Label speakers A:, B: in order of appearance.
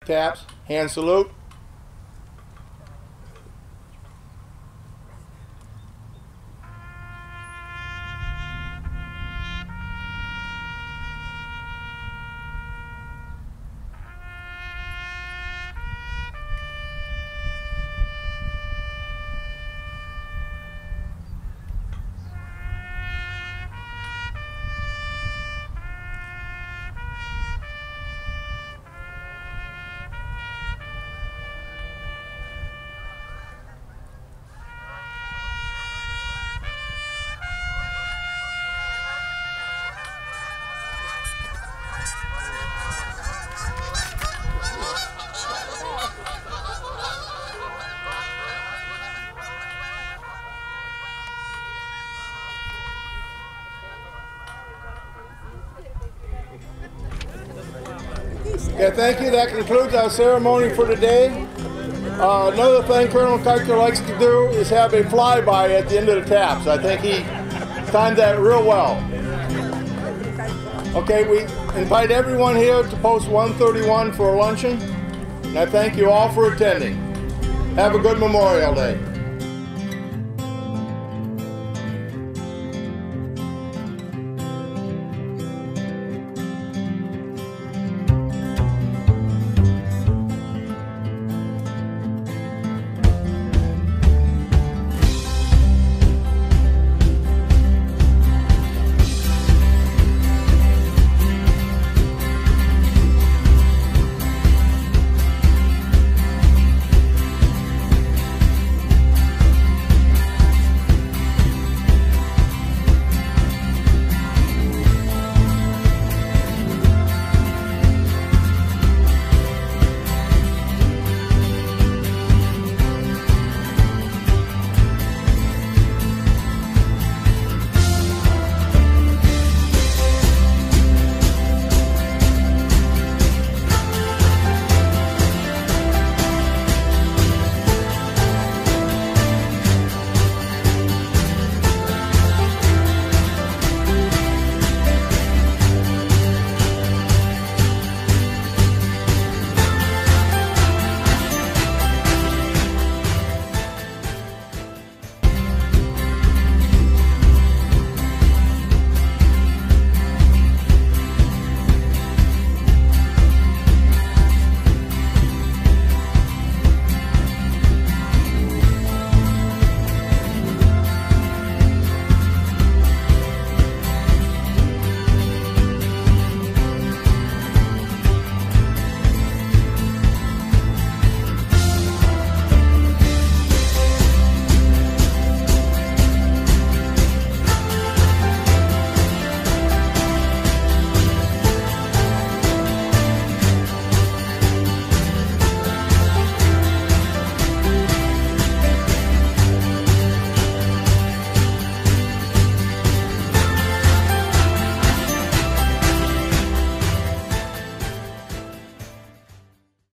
A: Taps, hand salute. Okay, thank you. That concludes our ceremony for today. Another thing Colonel Kuchler likes to do is have a flyby at the end of the taps. I think he timed that real well. Okay, we invite everyone here to post 131 for a luncheon, and I thank you all for attending. Have a good Memorial Day.